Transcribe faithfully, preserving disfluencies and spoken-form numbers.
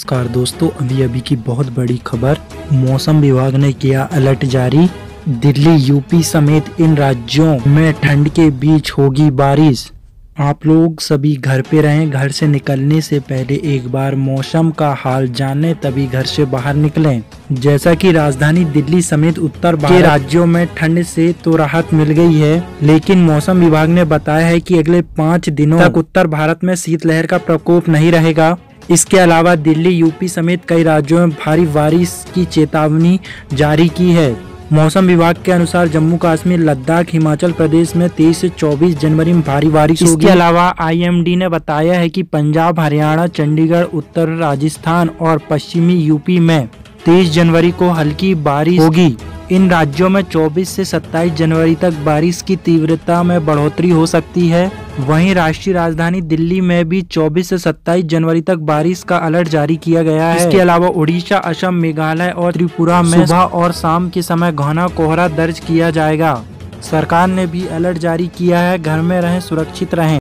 नमस्कार दोस्तों, अभी अभी की बहुत बड़ी खबर। मौसम विभाग ने किया अलर्ट जारी। दिल्ली, यूपी समेत इन राज्यों में ठंड के बीच होगी बारिश। आप लोग सभी घर पे रहें। घर से निकलने से पहले एक बार मौसम का हाल जानें, तभी घर से बाहर निकलें। जैसा कि राजधानी दिल्ली समेत उत्तर भारत के राज्यों में ठंड से तो राहत मिल गई है, लेकिन मौसम विभाग ने बताया है कि अगले पाँच दिनों तक उत्तर भारत में शीतलहर का प्रकोप नहीं रहेगा। इसके अलावा दिल्ली, यूपी समेत कई राज्यों में भारी बारिश की चेतावनी जारी की है। मौसम विभाग के अनुसार जम्मू कश्मीर, लद्दाख, हिमाचल प्रदेश में तेईस से चौबीस जनवरी में भारी बारिश होगी। इसके अलावा आई एम डी ने बताया है कि पंजाब, हरियाणा, चंडीगढ़, उत्तर राजस्थान और पश्चिमी यूपी में तेईस जनवरी को हल्की बारिश होगी। इन राज्यों में चौबीस से सत्ताईस जनवरी तक बारिश की तीव्रता में बढ़ोतरी हो सकती है। वहीं राष्ट्रीय राजधानी दिल्ली में भी चौबीस से सत्ताईस जनवरी तक बारिश का अलर्ट जारी किया गया है। इसके अलावा उड़ीसा, असम, मेघालय और त्रिपुरा में सुबह और शाम के समय घना कोहरा दर्ज किया जाएगा। सरकार ने भी अलर्ट जारी किया है। घर में रहें, सुरक्षित रहें।